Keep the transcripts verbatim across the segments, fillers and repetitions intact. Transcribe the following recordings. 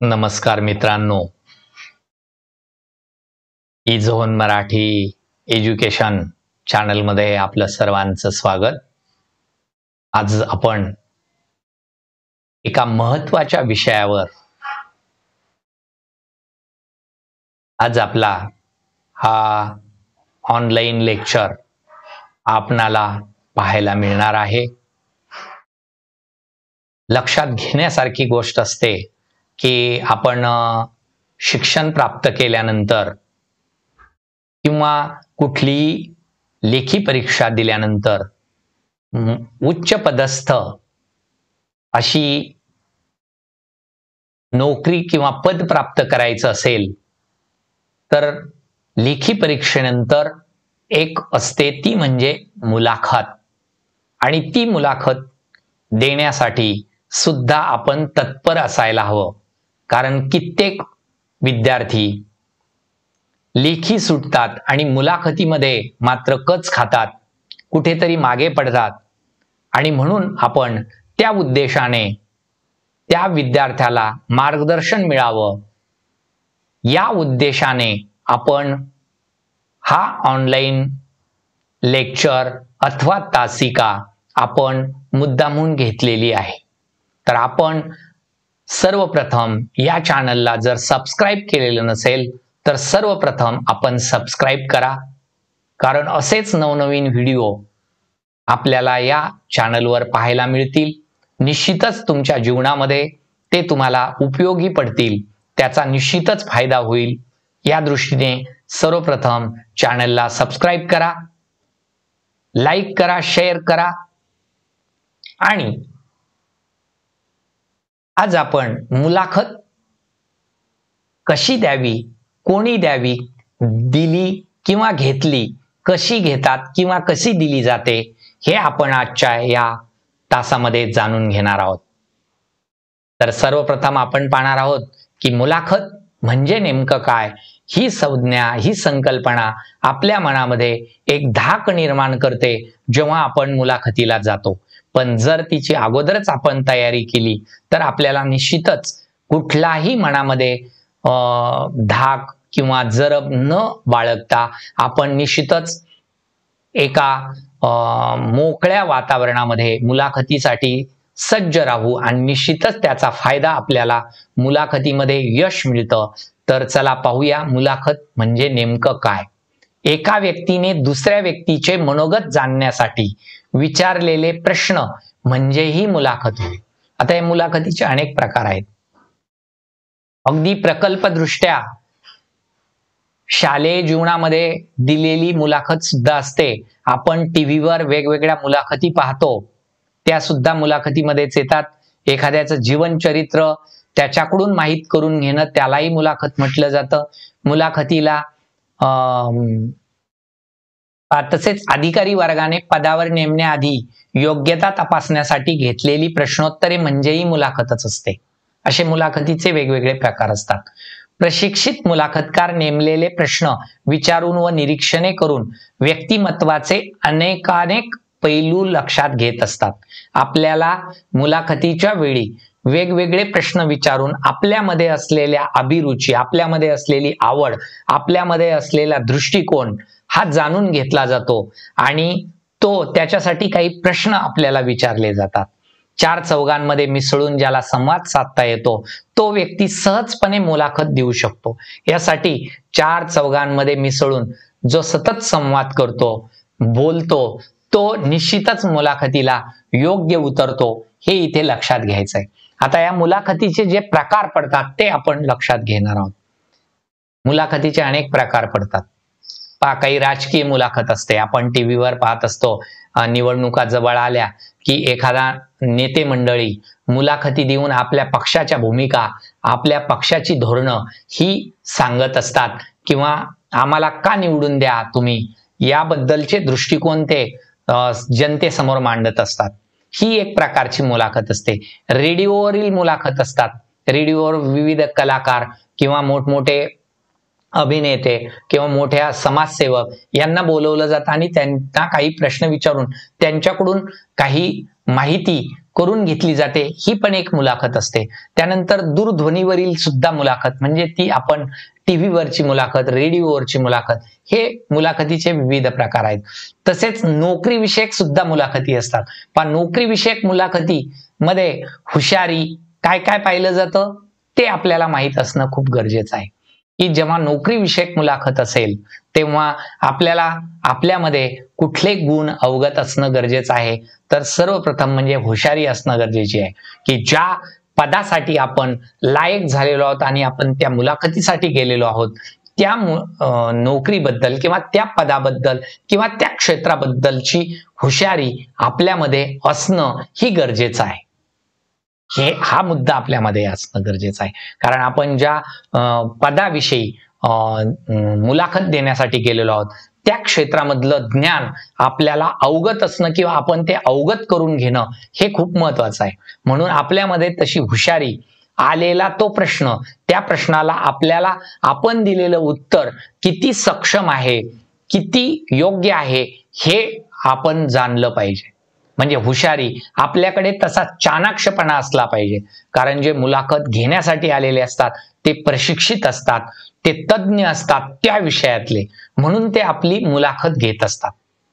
नमस्कार मित्रांनो, इझोन मराठी एज्युकेशन चॅनलमध्ये आपलं सर्वांचं स्वागत. आज आपण एका महत्त्वाच्या विषयावर आज आपला हा ऑनलाईन लेक्चर आपणाला पाहायला मिळणार आहे. लक्षात घेण्यासारखी गोष्ट असते की आपण शिक्षण प्राप्त केल्यानंतर किंवा कुठलीही लेखी परीक्षा दिल्यानंतर उच्च पदस्थ अशी नोकरी किंवा पद प्राप्त करायचं असेल तर लेखी परीक्षेनंतर एक असते ती म्हणजे मुलाखत, आणि ती मुलाखत देण्यासाठी सुद्धा आपण तत्पर असायला हवं. कारण कित्येक विद्यार्थी लेखी सुटतात आणि मुलाखतीमध्ये मात्र कच खातात, कुठेतरी मागे पडतात. आणि म्हणून आपण त्या उद्देशाने त्या विद्यार्थ्याला मार्गदर्शन मिळावं या उद्देशाने आपण हा ऑनलाईन लेक्चर अथवा तासिका आपण मुद्दामून घेतलेली आहे. तर आपण सर्वप्रथम या चॅनलला जर सबस्क्राईब केलेलं नसेल तर सर्वप्रथम आपण सबस्क्राईब करा, कारण असेच नवनवीन व्हिडिओ आपल्याला या चॅनलवर पाहायला मिळतील. निश्चितच तुमच्या जीवनामध्ये ते तुम्हाला उपयोगी पडतील, त्याचा निश्चितच फायदा होईल. या दृष्टीने सर्वप्रथम चॅनलला सबस्क्राईब करा, लाईक करा, शेअर करा. आणि आज आपण मुलाखत कशी द्यावी, कोणी द्यावी, दिली किंवा घेतली, कशी घेतात किंवा कशी दिली जाते, हे आपण आजच्या या तासामध्ये जाणून घेणार आहोत. तर सर्वप्रथम आपण पाहणार आहोत की मुलाखत म्हणजे नेमकं काय. ही संज्ञा, ही संकल्पना आपल्या मनामध्ये एक धाक निर्माण करते जेव्हा आपण मुलाखतीला जातो. पण जर तिची अगोदरच आपण तयारी केली तर आपल्याला निश्चितच कुठलाही मनामध्ये धाक किंवा जरब न बाळगता आपण निश्चितच एका मोकळ्या वातावरणामध्ये मुलाखतीसाठी सज्ज राहू आणि निश्चितच त्याचा फायदा आपल्याला मुलाखतीमध्ये यश मिळतं. तर चला पाहूया मुलाखत म्हणजे नेमकं काय. एका व्यक्तीने दुसऱ्या व्यक्तीचे मनोगत जाणण्यासाठी विचारलेले प्रश्न म्हणजे ही मुलाखत होय. आता या मुलाखतीचे अनेक प्रकार आहेत. अगदी प्रकल्पदृष्ट्या शालेय जीवनामध्ये दिलेली मुलाखत सुद्धा असते. आपण टीव्हीवर वेगवेगळ्या मुलाखती पाहतो, त्या सुद्धा मुलाखतीमध्येच येतात. एखाद्याचं जीवनचरित्र त्याच्याकडून माहीत करून घेणं त्यालाही मुलाखत म्हटलं जातं. मुलाखतीला अं तसेच अधिकारी वर्गाने पदावर नेमण्याआधी योग्यता तपासण्यासाठी घेतलेली प्रश्नोत्तरे म्हणजेही मुलाखतच असते. असे मुलाखतीचे वेगवेगळे प्रकार असतात. प्रशिक्षित मुलाखतकार नेमलेले प्रश्न विचारून व निरीक्षणे करून व्यक्तिमत्वाचे अनेकानेक पैलू लक्षात घेत असतात. आपल्याला मुलाखतीच्या वेळी वेगवेगळे प्रश्न विचारून आपल्यामध्ये असलेल्या अभिरुची, आपल्यामध्ये असलेली आवड, आपल्यामध्ये असलेला दृष्टिकोन हा जाणून घेतला जातो आणि तो त्याच्यासाठी काही प्रश्न आपल्याला विचारले जातात. चार चौघांमध्ये मिसळून ज्याला संवाद साधता येतो तो व्यक्ती सहजपणे मुलाखत देऊ शकतो. यासाठी चार चौघांमध्ये मिसळून जो सतत संवाद करतो, बोलतो, तो निश्चितच मुलाखतीला योग्य उतरतो, हे इथे लक्षात घ्यायचं आहे. आता या मुलाखतीचे जे प्रकार पडतात ते आपण लक्षात घेणार आहोत. मुलाखतीचे अनेक प्रकार पडतात. पहा, काही राजकीय मुलाखत असते. आपण टीव्हीवर पाहत असतो, निवडणुका जवळ आल्या की एखादा नेते मंडळी मुलाखती देऊन आपल्या पक्षाच्या भूमिका, आपल्या पक्षाची धोरणं ही सांगत असतात किंवा आम्हाला का निवडून द्या तुम्ही, याबद्दलचे दृष्टिकोन ते जनतेसमोर मांडत असतात. ही एक प्रकारची मुलाखत असते. रेडिओवरील मुलाखत असतात. रेडिओवर विविध कलाकार किंवा मोठमोठे अभिनेते किंवा मोठ्या समाजसेवक यांना बोलवलं जातं आणि त्यांना काही प्रश्न विचारून त्यांच्याकडून काही माहिती करून घेतली जाते, ही पण एक मुलाखत असते. त्यानंतर दूरध्वनीवरील सुद्धा मुलाखत, म्हणजे ती आपण टीव्हीवरची मुलाखत, रेडिओवरची मुलाखत, हे मुलाखतीचे विविध प्रकार आहेत. तसेच नोकरी विषयक सुद्धा मुलाखती असतात. पण नोकरी विषयक मुलाखती मध्ये हुशारी काय काय पाहिलं जातं ते आपल्याला माहित असणं खूप गरजेचं आहे, की जेव्हा नोकरी विषयक मुलाखत असेल तेव्हा आपल्याला आपल्यामध्ये कुठले गुण अवगत असणं गरजेचं आहे. तर सर्वप्रथम म्हणजे हुशारी असणं गरजेची आहे, की ज्या पदासाठी आपण लायक झालेलो आहोत आणि आपण त्या मुलाखतीसाठी गेलेलो आहोत, त्या नोकरीबद्दल किंवा त्या पदाबद्दल किंवा त्या क्षेत्राबद्दलची हुशारी आपल्यामध्ये असणं ही गरजेचं आहे. हे हा मुद्दा आपल्यामध्ये असणं गरजेचं आहे. कारण आपण ज्या पदाविषयी मुलाखत देण्यासाठी गेलेलो आहोत त्या क्षेत्रामधलं ज्ञान आपल्याला अवगत असणं किंवा आपण ते अवगत करून घेणं हे खूप महत्वाचं आहे. म्हणून आपल्यामध्ये तशी हुशारी, आलेला तो प्रश्न, त्या प्रश्नाला आपल्याला आपण दिलेलं उत्तर किती सक्षम आहे, किती योग्य आहे, हे आपण जाणलं पाहिजे. म्हणजे हुशारी, आपल्याकडे तसा चाणाक्षपणा असला पाहिजे. कारण जे मुलाखत घेण्यासाठी आलेले असतात ते प्रशिक्षित असतात, ते तज्ञ असतात त्या विषयातले, म्हणून ते आपली मुलाखत घेत असतात.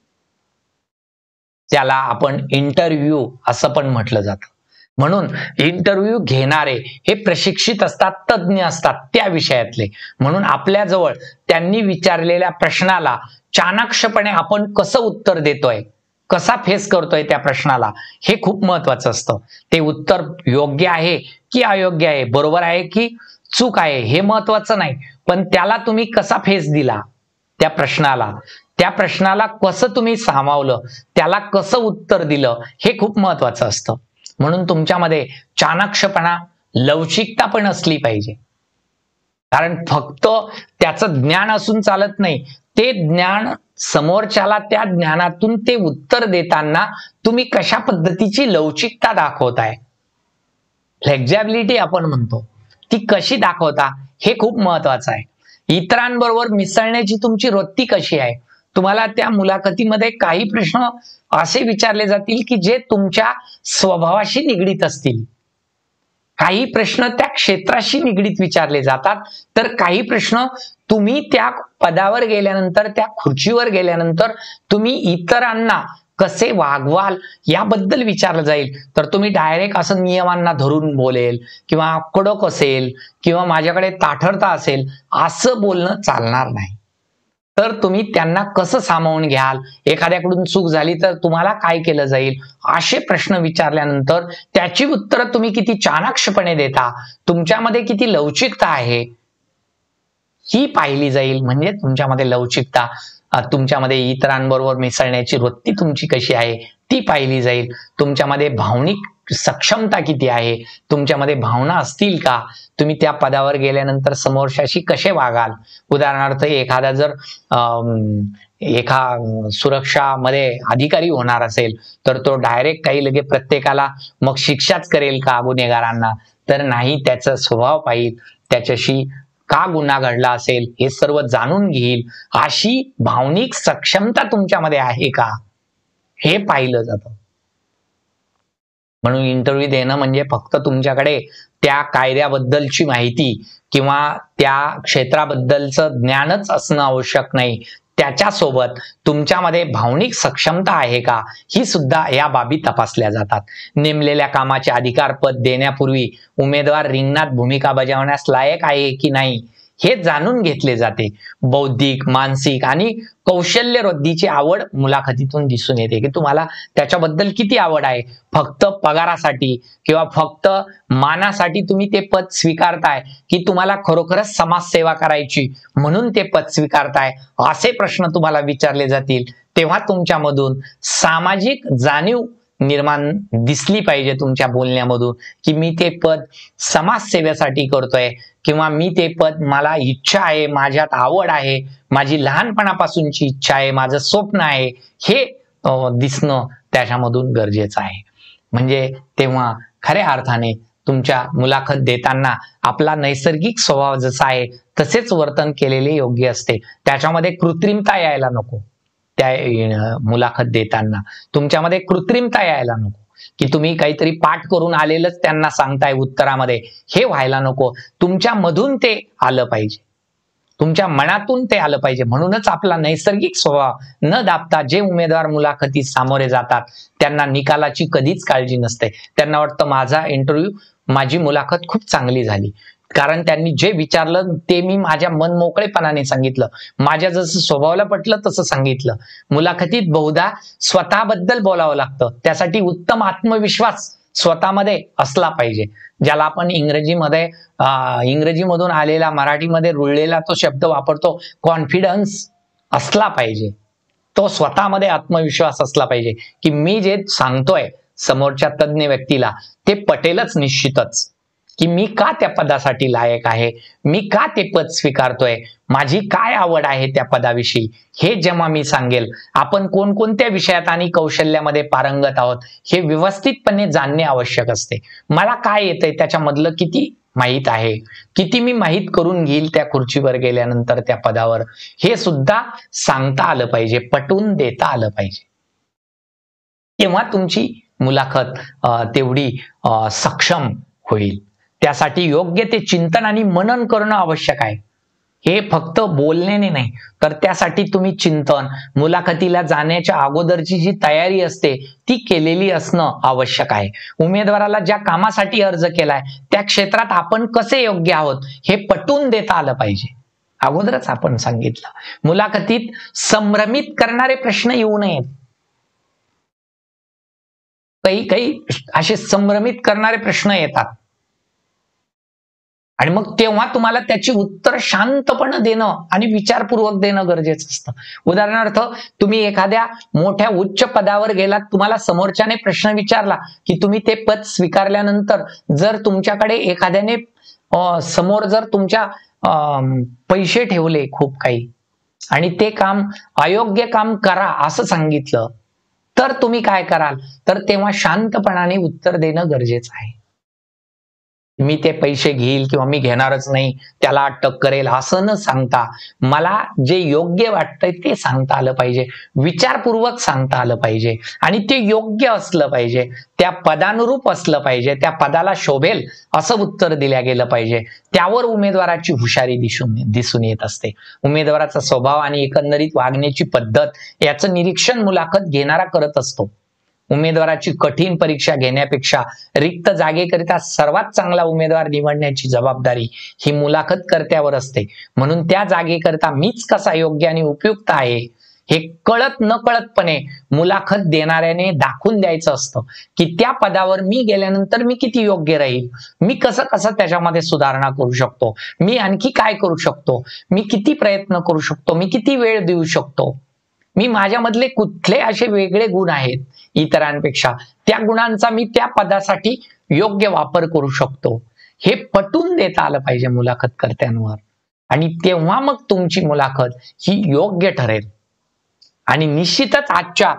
त्याला आपण इंटरव्ह्यू असं पण म्हटलं जातं. म्हणून इंटरव्ह्यू घेणारे हे प्रशिक्षित असतात, तज्ञ असतात त्या विषयातले. म्हणून आपल्याजवळ त्यांनी विचारलेल्या प्रश्नाला चाणाक्षपणे आपण कसं उत्तर देतोय, कसा फेस करतोय त्या प्रश्नाला, हे खूप महत्वाचं असतं. ते उत्तर योग्य आहे की अयोग्य आहे, बरोबर आहे की चूक आहे, हे महत्वाचं नाही, पण त्याला तुम्ही कसा फेस दिला त्या प्रश्नाला, त्या प्रश्नाला कसं तुम्ही सामावलं, त्याला कसं उत्तर दिलं, हे खूप महत्वाचं असतं. म्हणून तुमच्यामध्ये चाणाक्षपणा, लवचिकता पण असली पाहिजे. कारण फक्त त्याचं ज्ञान असून चालत नाही, ते ज्ञान समोरच्याला त्या ज्ञानातून ते उत्तर देताना तुम्ही कशा पद्धतीची लवचिकता दाखवताय, फ्लेक्झिबिलिटी आपण म्हणतो, ती कशी दाखवता हे खूप महत्वाचं आहे. इतरांबरोबर मिसळण्याची तुमची वृत्ती कशी आहे. तुम्हाला त्या मुलाखतीमध्ये काही प्रश्न असे विचारले जातील की जे तुमच्या स्वभावाशी निगडीत असतील, काही प्रश्न त्या क्षेत्राशी निगडीत विचारले जातात, तर काही प्रश्न तुम्ही त्या पदावर गेल्यानंतर, त्या खुर्चीवर गेल्यानंतर तुम्ही इतरांना कसे वागवाल याबद्दल विचारलं जाईल. तर तुम्ही डायरेक्ट असं नियमांना धरून बोलेल किंवा कडक असेल किंवा माझ्याकडे ताठरता असेल असं बोलणं चालणार नाही. तर तुम्ही त्यांना कसं सामावून घ्याल, एखाद्याकडून चूक झाली तर तुम्हाला काय केलं जाईल, असे प्रश्न विचारल्यानंतर त्याची उत्तरं तुम्ही किती चाणाक्षपणे देता, तुमच्यामध्ये किती लवचिकता आहे ही पाहिली जाईल. म्हणजे तुमच्यामध्ये लवचिकता, तुमच्यामध्ये इतरांबरोबर मिसळण्याची वृत्ती तुमची कशी आहे ती पाहिली जाईल. तुमच्यामध्ये भावनिक सक्षमता किती आहे, तुमच्यामध्ये भावना असतील का, तुम्ही त्या पदावर गेल्यानंतर समोरच्याशी कसे वागाल. उदाहरणार्थ एखादा जर एका सुरक्षामध्ये अधिकारी होणार असेल तर तो डायरेक्ट काही लगे प्रत्येकाला मग शिक्षाच करेल का गुन्हेगारांना, तर नाही, त्याचा स्वभाव पाहिल, त्याच्याशी का गुन्हा घडला असेल हे सर्व जाणून घेईल, अशी भावनिक सक्षमता तुमच्यामध्ये आहे का हे पाहिलं जातं. म्हणून इंटरव्ह्यू देणं म्हणजे फक्त तुमच्याकडे त्या कायद्याबद्दलची माहिती किंवा त्या क्षेत्राबद्दलचं ज्ञानच असणं आवश्यक नाही, त्याच्यासोबत तुमच्यामध्ये भावनिक सक्षमता आहे का ही सुद्धा या बाबी तपासल्या जातात. नेमलेल्या कामाचे अधिकारपद देण्यापूर्वी उमेदवार रिंगणात भूमिका बजावण्यास लायक आहे की नाही हे जाणून घेतले जाते. बौद्धिक, मानसिक आणि कौशल्य वृद्धीची आवड मुलाखतीतून दिसून येते, की तुम्हाला त्याच्याबद्दल किती आवड आहे. फक्त पगारासाठी किंवा फक्त मानासाठी तुम्ही ते पद स्वीकारताय की तुम्हाला खरोखरच समाजसेवा करायची म्हणून ते पद स्वीकारताय, असे प्रश्न तुम्हाला विचारले जातील. तेव्हा तुमच्यामधून सामाजिक जाणीव निर्माण दिसली पाहिजे तुमच्या बोलण्यामधून, की मी ते पद समाजसेवेसाठी करतोय किंवा मी ते पद, मला इच्छा आहे, माझ्यात आवड आहे, माझी लहानपणापासूनची इच्छा आहे, माझं स्वप्न आहे, हे दिसणं त्याच्यामधून गरजेचं आहे. म्हणजे तेव्हा खऱ्या अर्थाने तुमच्या मुलाखत देताना आपला नैसर्गिक स्वभाव जसा आहे तसेच वर्तन केलेले योग्य असते. त्याच्यामध्ये कृत्रिमता यायला नको. त्या मुलाखत देताना तुमच्यामध्ये कृत्रिमता यायला नको. की तुम्ही काहीतरी पाठ करून आलेलंच त्यांना सांगताय उत्तरामध्ये, हे व्हायला नको. तुमच्या मधून ते आलं पाहिजे, तुमच्या मनातून ते आलं पाहिजे. म्हणूनच आपला नैसर्गिक स्वभाव न दाबता जे उमेदवार मुलाखतीत सामोरे जातात त्यांना निकालाची कधीच काळजी नसते. त्यांना वाटतं माझा इंटरव्ह्यू, माझी मुलाखत खूप चांगली झाली, कारण त्यांनी जे विचारलं ते मी माझ्या मनमोकळेपणाने सांगितलं, माझ्या जसं स्वभावाला पटलं तसं सांगितलं. मुलाखतीत बहुधा स्वतःबद्दल बोलावं लागतं, त्यासाठी उत्तम आत्मविश्वास स्वतःमध्ये असला पाहिजे. ज्याला आपण इंग्रजीमध्ये इंग्रजीमधून आलेला मराठीमध्ये रुळलेला तो शब्द वापरतो, कॉन्फिडन्स असला पाहिजे. तो स्वतःमध्ये आत्मविश्वास असला पाहिजे की मी जे सांगतोय समोरच्या तज्ञ व्यक्तीला ते पटेलच निश्चितच, की मी का त्या पदासाठी लायक आहे, मी का ते पद स्वीकारतोय, माझी काय आवड आहे त्या पदाविषयी, हे जेव्हा मी सांगेल, आपण कोणकोणत्या विषयात आणि कौशल्यामध्ये पारंगत आहोत हे व्यवस्थितपणे जाणणे आवश्यक असते. मला काय येतंय त्याच्यामधलं किती माहीत आहे, किती मी माहीत करून घेईल त्या खुर्चीवर गेल्यानंतर त्या पदावर, हे सुद्धा सांगता आलं पाहिजे, पटवून देता आलं पाहिजे. तेव्हा तुमची मुलाखत तेवढी सक्षम होईल. त्यासाठी योग्य ते चिंतन आणि मनन करणं आवश्यक आहे. हे फक्त बोलण्याने नाही, तर त्यासाठी तुम्ही चिंतन, मुलाखतीला जाण्याच्या अगोदरची जी तयारी असते ती केलेली असणं आवश्यक आहे. उमेदवाराला ज्या कामासाठी अर्ज केलाय त्या क्षेत्रात आपण कसे योग्य आहोत हे पटवून देता आलं पाहिजे. अगोदरच आपण सांगितलं, मुलाखतीत संभ्रमित करणारे प्रश्न येऊ नयेत. काही काही असे संभ्रमित करणारे प्रश्न येतात आणि मग तेव्हा तुम्हाला त्याची उत्तर शांतपणे देणं आणि विचारपूर्वक देणं गरजेचं असतं. उदाहरणार्थ, तुम्ही एखाद्या मोठ्या उच्च पदावर गेलात, तुम्हाला समोरच्याने प्रश्न विचारला की तुम्ही ते पद स्वीकारल्यानंतर जर तुमच्याकडे एखाद्याने समोर जर तुमच्या पैसे ठेवले खूप काही आणि ते काम अयोग्य काम करा असं सांगितलं, तर तुम्ही काय कराल? तर तेव्हा शांतपणाने उत्तर देणं गरजेचं आहे. मी ते पैसे घेईल किंवा मी घेणारच नाही, त्याला अटक करेल असं न सांगता मला जे योग्य वाटतंय ते सांगता आलं पाहिजे, विचारपूर्वक सांगता आलं पाहिजे आणि ते योग्य असलं पाहिजे, त्या पदानुरूप असलं पाहिजे, त्या पदाला शोभेल असं उत्तर दिल्या गेलं पाहिजे. त्यावर उमेदवाराची हुशारी दिसून दिसून येत असते. उमेदवाराचा स्वभाव आणि एकंदरीत वागण्याची पद्धत याचं निरीक्षण मुलाखत घेणारा करत असतो. उमेदवाराची कठीण परीक्षा घेण्यापेक्षा रिक्त जागेकरिता सर्वात चांगला उमेदवार निवडण्याची जबाबदारी ही मुलाखत कर्त्यावर असते. म्हणून त्या जागेकरिता मीच कसा योग्य आणि उपयुक्त आहे हे कळत न कळतपणे मुलाखत देणाऱ्याने दाखवून द्यायचं असतं की त्या पदावर मी गेल्यानंतर मी किती योग्य राहील, मी कसं कसं त्याच्यामध्ये सुधारणा करू शकतो, मी आणखी काय करू शकतो, मी किती प्रयत्न करू शकतो, मी किती वेळ देऊ शकतो, मी माझ्यामधले कुठले असे वेगळे गुण आहेत इतरांपेक्षा, त्या गुणांचा मी त्या पदासाठी योग्य वापर करू शकतो, हे पटवून देता आलं पाहिजे मुलाखत कर्त्यांवर. आणि तेव्हा मग तुमची मुलाखत ही योग्य ठरेल. आणि निश्चितच आजच्या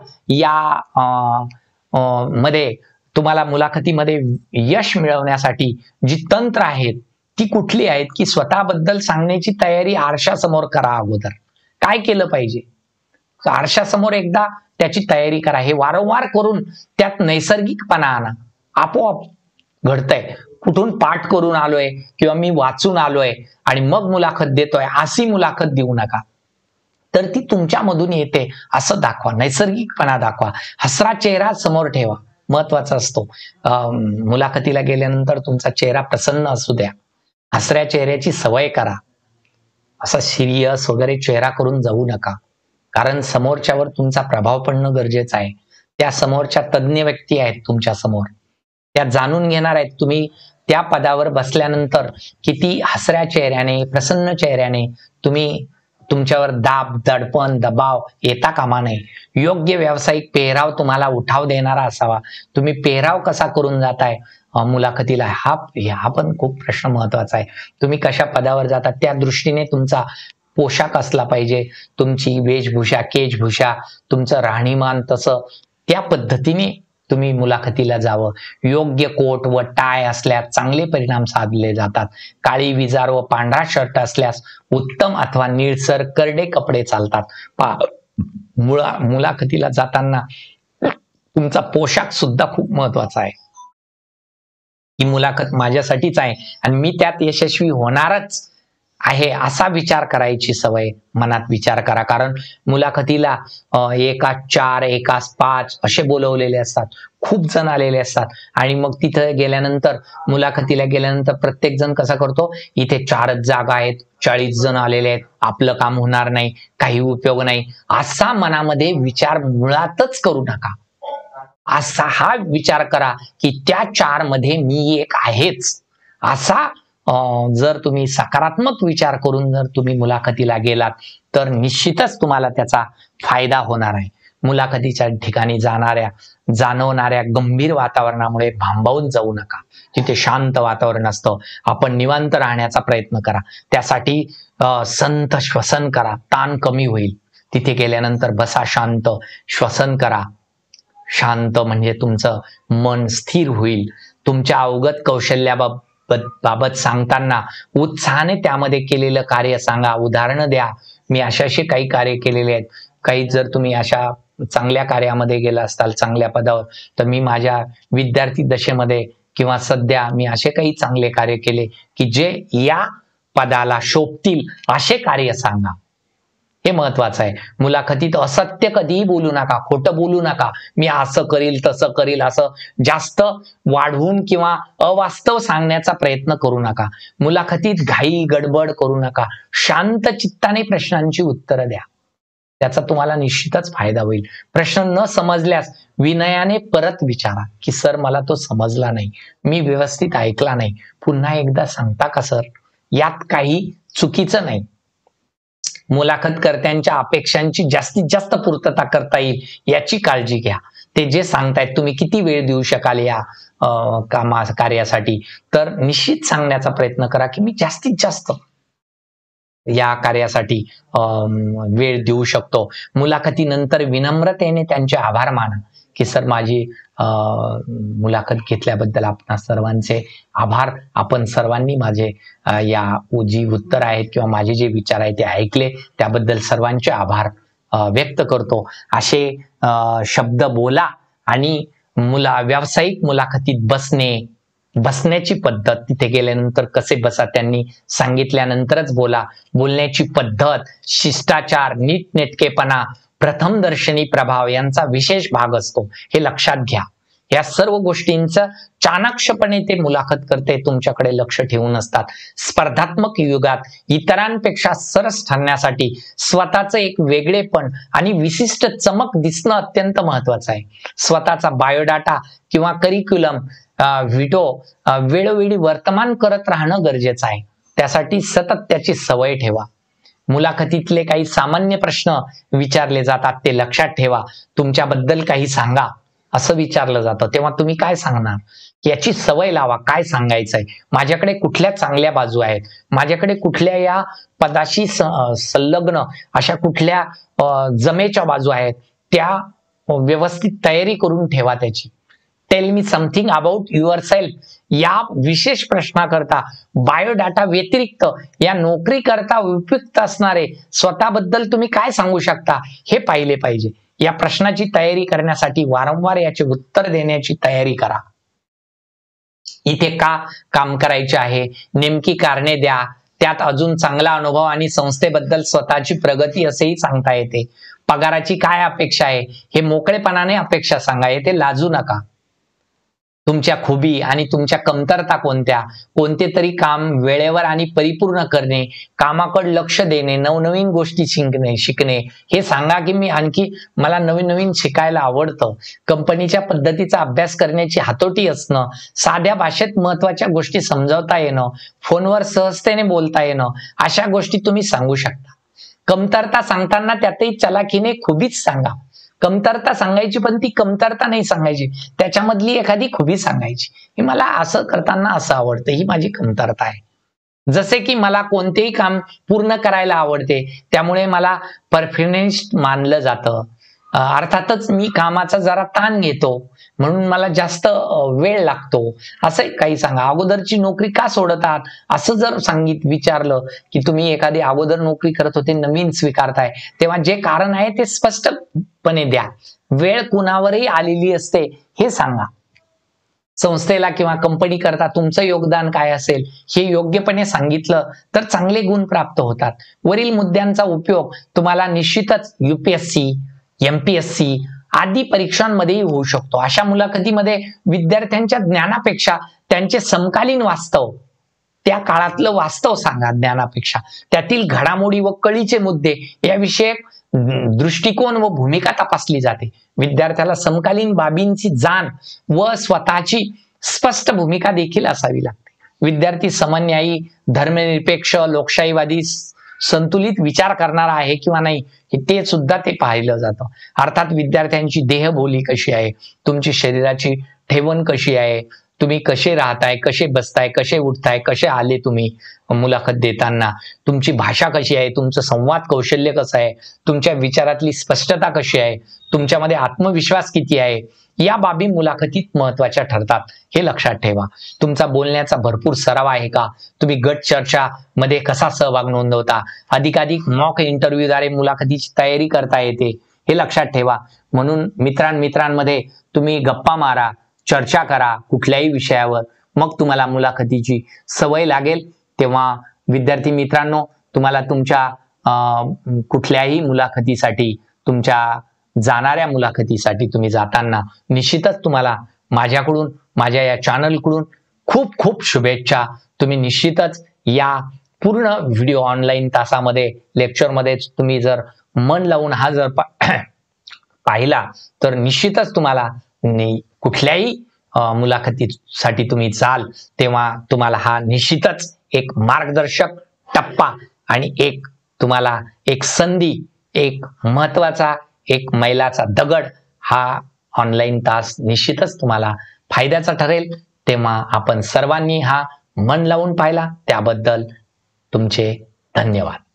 या मध्ये तुम्हाला मुलाखतीमध्ये यश मिळवण्यासाठी जी तंत्र आहेत ती कुठली आहेत की स्वतःबद्दल सांगण्याची तयारी आरशासमोर करा. अगोदर काय केलं पाहिजे, आरशासमोर एकदा त्याची तयारी करा. हे वारंवार करून त्यात नैसर्गिकपणा आणा. आपोआप घडतंय. कुठून पाठ करून आलोय किंवा मी वाचून आलोय आणि मग मुलाखत देतोय अशी मुलाखत देऊ नका. तर ती तुमच्यामधून येते असं दाखवा, नैसर्गिकपणा दाखवा, हसरा चेहरा समोर ठेवा, महत्वाचा असतो. मुलाखतीला गेल्यानंतर तुमचा चेहरा प्रसन्न असू द्या, हसऱ्या चेहऱ्याची सवय करा. असा सिरियस वगैरे चेहरा करून जाऊ नका, कारण समोरच्यावर तुमचा प्रभाव पडणं गरजेचं आहे. त्या समोरच्या तज्ञ व्यक्ती आहेत तुमच्या समोर, त्या जाणून घेणार आहेत तुम्ही त्या पदावर बसल्यानंतर किती हसऱ्या चेहऱ्याने, प्रसन्न चेहऱ्याने तुम्ही, तुमच्यावर दाब, दडपण, दबाव येता कामा नये. योग्य व्यावसायिक पेहराव तुम्हाला उठाव देणारा असावा. तुम्ही पेहराव कसा करून जाताय मुलाखतीला, हा हा पण खूप प्रश्न महत्वाचा आहे. तुम्ही कशा पदावर जाता त्या दृष्टीने तुमचा पोशाख असला पाहिजे, तुमची वेशभूषा, केशभूषा, तुमचं राहणीमान तसं त्या पद्धतीने तुम्ही मुलाखतीला जावं. योग्य कोट व टाय असल्यास चांगले परिणाम साधले जातात. काळी विजार व पांढरा शर्ट असल्यास उत्तम अथवा निळसर करडे कपडे चालतात. मुळा मुलाखतीला जाताना तुमचा पोशाख सुद्धा खूप महत्वाचा आहे. ही मुलाखत माझ्यासाठीच आहे आणि मी त्यात यशस्वी होणारच आहे असा विचार करायची सवय मनात विचार करा. कारण मुलाखतीला एकास चार एकास पाच असे बोलवलेले असतात, खूप जण आलेले असतात आणि मग तिथं गेल्यानंतर मुलाखतीला गेल्यानंतर प्रत्येक जण कसा करतो, इथे चारच जागा आहेत, चाळीस जण आलेले आहेत, आपलं काम होणार नाही, काही उपयोग नाही, असा मनामध्ये विचार मुळातच करू नका. असा हा विचार करा की त्या चार मध्ये मी एक आहेच. असा जर तुम्ही सकारात्मक विचार करून जर तुम्ही मुलाखतीला गेलात तर निश्चितच तुम्हाला त्याचा फायदा होणार आहे. मुलाखतीच्या ठिकाणी जाणाऱ्या जाणवणाऱ्या गंभीर वातावरणामुळे भांबावून जाऊ नका. तिथे शांत वातावरण असतं, आपण निवांत राहण्याचा प्रयत्न करा. त्यासाठी संत श्वसन करा, ताण कमी होईल. तिथे गेल्यानंतर बसा, शांत श्वसन करा. शांत म्हणजे तुमचं मन स्थिर होईल. तुमच्या अवगत कौशल्याबाबत बाबत सांगताना उत्साहाने त्यामध्ये केलेलं कार्य सांगा, उदाहरणं द्या. मी असे असे काही कार्य केलेले आहेत. काही जर तुम्ही अशा चांगल्या कार्यामध्ये गेला असताल, चांगल्या पदावर, तर मी माझ्या विद्यार्थी दशेमध्ये किंवा सध्या मी असे काही चांगले कार्य केले की जे या पदाला शोभतील असे कार्य सांगा. हे महत्वाचं आहे. मुलाखतीत असत्य कधीही बोलू नका, खोटं बोलू नका. मी असं करील तसं करील असं जास्त वाढवून किंवा अवास्तव सांगण्याचा प्रयत्न करू नका. मुलाखतीत घाई गडबड करू नका. शांत चित्ताने प्रश्नांची उत्तरं द्या. त्याचा तुम्हाला निश्चितच फायदा होईल. प्रश्न न समजल्यास विनयाने परत विचारा की सर मला तो समजला नाही, मी व्यवस्थित ऐकला नाही, पुन्हा एकदा सांगता का सर. यात काही चुकीचं नाही. मुलाखतकर्त्यांच्या अपेक्षांची जास्तीत जास्त पूर्तता करता येईल याची काळजी घ्या. ते जे सांगतायत तुम्ही किती वेळ देऊ शकाल या कामा कार्यासाठी, तर निश्चित सांगण्याचा प्रयत्न करा की मी जास्तीत जास्त या कार्यासाठी वेळ देऊ शकतो. मुलाखतीनंतर विनम्रतेने त्यांचे आभार माना की सर माझी मुलाखत घेतल्याबद्दल आपणा सर्वांचे आभार. आपण सर्वांनी माझे या जी उत्तर आहेत किंवा माझे जे विचार आहेत ते ऐकले, त्याबद्दल सर्वांचे आभार व्यक्त करतो. असे शब्द बोला आणि मुला व्यावसायिक मुलाखतीत बसणे, बसण्याची पद्धत, तिथे गेल्यानंतर कसे बसा त्यांनी सांगितल्यानंतरच बोला. बोलण्याची पद्धत, शिष्टाचार, नीटनेटकेपणा, प्रथमदर्शनी प्रभाव यांचा विशेष भाग असतो. हे लक्षात घ्या. या सर्व गोष्टींचं चाणाक्षपणे ते मुलाखत करते तुमच्याकडे लक्ष ठेवून असतात. स्पर्धात्मक युगात इतरांपेक्षा सरस ठरण्यासाठी स्वतःचं एक वेगळेपण आणि विशिष्ट चमक दिसणं अत्यंत महत्वाचं आहे. स्वतःचा बायोडाटा किंवा करिक्युलम व्हिडिओ वेळोवेळी वर्तमान करत राहणं गरजेचं आहे. त्यासाठी सतत त्याची सवय ठेवा. मुलाखतीतले काही सामान्य प्रश्न विचारले जातात ते लक्षात ठेवा. तुमच्याबद्दल काही सांगा असं विचारलं जातं, तेव्हा तुम्ही काय सांगणार याची सवय लावा. काय सांगायचंय, माझ्याकडे कुठल्या चांगल्या बाजू आहेत, माझ्याकडे कुठल्या या पदाशी संलग्न अशा कुठल्या जमेच्या बाजू आहेत, त्या व्यवस्थित तयारी करून ठेवा त्याची. Tell me something about yourself या विशेष प्रश्नाकरता बायोडाटा व्यतिरिक्त या नोकरी करता उपयुक्त असणारे स्वतःबद्दल तुम्ही काय सांगू शकता हे पाहिले पाहिजे. या प्रश्नाची तयारी करण्यासाठी वारंवार याचे उत्तर देण्याची तयारी करा. इथे का काम करायचे आहे, नेमकी कारणे द्या. त्यात अजून चांगला अनुभव आणि संस्थेबद्दल स्वतःची प्रगती असेही सांगता येते. पगाराची काय अपेक्षा आहे हे मोकळेपणाने अपेक्षा सांगा. येथे लाजू नका. तुमच्या खुबी आणि तुमच्या कमतरता कोणत्या, कोणते तरी काम वेळेवर आणि परिपूर्ण करणे, कामाकडे लक्ष देणे, नवनवीन गोष्टी शिकणे शिकणे हे सांगा की मी आणखी मला नवीन नवीन शिकायला आवडतं. कंपनीच्या पद्धतीचा अभ्यास करण्याची हातोटी असणं, साध्या भाषेत महत्वाच्या गोष्टी समजावता येणं, फोनवर सहजतेने बोलता येणं, अशा गोष्टी तुम्ही सांगू शकता. कमतरता सांगताना त्यातही चलाखीने खुबीच सांगा. कमतरता सांगायची पण ती कमतरता नाही सांगायची, त्याच्यामधली एखादी खुबी सांगायची. ही मला असं करताना असं आवडतं, ही माझी कमतरता आहे. जसे की मला कोणतेही काम पूर्ण करायला आवडते, त्यामुळे मला परफेक्शनिस्ट मानलं जातं. अर्थातच मी कामाचा जरा ताण घेतो म्हणून मला जास्त वेळ लागतो असं काही सांगा. अगोदरची नोकरी का सोडत आहात असं जर सांगित विचारलं की तुम्ही एखादी अगोदर नोकरी करत होते नवीन स्वीकारताय, तेव्हा जे कारण आहे ते स्पष्टपणे द्या. वेळ कुणावरही आलेली असते हे सांगा. संस्थेला किंवा कंपनी करता तुमचं योगदान काय असेल हे योग्यपणे सांगितलं तर चांगले गुण प्राप्त होतात. वरील मुद्द्यांचा उपयोग तुम्हाला निश्चितच युपीएससी, एमपीएससी आदी परीक्षांमध्येही होऊ शकतो. अशा मुलाखतीमध्ये विद्यार्थ्यांच्या ज्ञानापेक्षा त्यांचे समकालीन वास्तव, त्या काळातलं वास्तव सांगा. ज्ञानापेक्षा त्यातील घडामोडी व कळीचे मुद्दे याविषयी दृष्टिकोन व भूमिका तपासली जाते. विद्यार्थ्याला समकालीन बाबींची जाण व स्वतःची स्पष्ट भूमिका देखील असावी लागते. विद्यार्थी समन्यायी, धर्मनिरपेक्ष, लोकशाहीवादी, संतुलित विचार करणारा आहे किंवा नाही हे ते सुद्धा ते पाहिलं जातं. अर्थात विद्यार्थ्यांची देहबोली कशी आहे, तुमची शरीराची ठेवण कशी आहे, तुम्ही कसे राहताय, कसे बसताय, कसे उठताय, कसे आले तुम्ही मुलाखत देताना, तुमची भाषा कशी आहे, तुमचं संवाद कौशल्य कसं आहे, तुमच्या विचारातली स्पष्टता कशी आहे, तुमच्यामध्ये आत्मविश्वास किती आहे, या बाबी मुलाखतीत महत्वाच्या ठरतात. हे लक्षात ठेवा. तुमचा बोलण्याचा भरपूर सराव आहे का, तुम्ही गट चर्चा मध्ये कसा सहभाग नोंदवता, अधिकाधिक मॉक इंटरव्ह्यूद्वारे मुलाखतीची तयारी करता येते हे लक्षात ठेवा. म्हणून मित्रां मित्रांमध्ये तुम्ही गप्पा मारा, चर्चा करा कुठल्याही विषयावर, मग तुम्हाला मुलाखतीची सवय लागेल. तेव्हा विद्यार्थी मित्रांनो, तुम्हाला तुमच्या कुठल्याही मुलाखतीसाठी, तुमच्या जाणाऱ्या मुलाखतीसाठी तुम्ही जाताना निश्चितच तुम्हाला माझ्याकडून, माझ्या या चॅनलकडून खूप खूप शुभेच्छा. तुम्ही निश्चितच या पूर्ण व्हिडिओ ऑनलाईन तासामध्ये, लेक्चरमध्ये तुम्ही जर मन लावून हा जर पाहिला तर निश्चितच तुम्हाला कुठल्याही मुलाखतीसाठी तुम्ही जाल तेव्हा तुम्हाला हा निश्चितच एक मार्गदर्शक टप्पा आणि एक तुम्हाला एक संधी, एक महत्वाचा, एक मैलाचा दगड हा ऑनलाईन तास निश्चितच तुम्हाला फायद्याचा ठरेल. तेव्हा आपण सर्वांनी हा मन लावून पाहिला त्याबद्दल तुमचे धन्यवाद.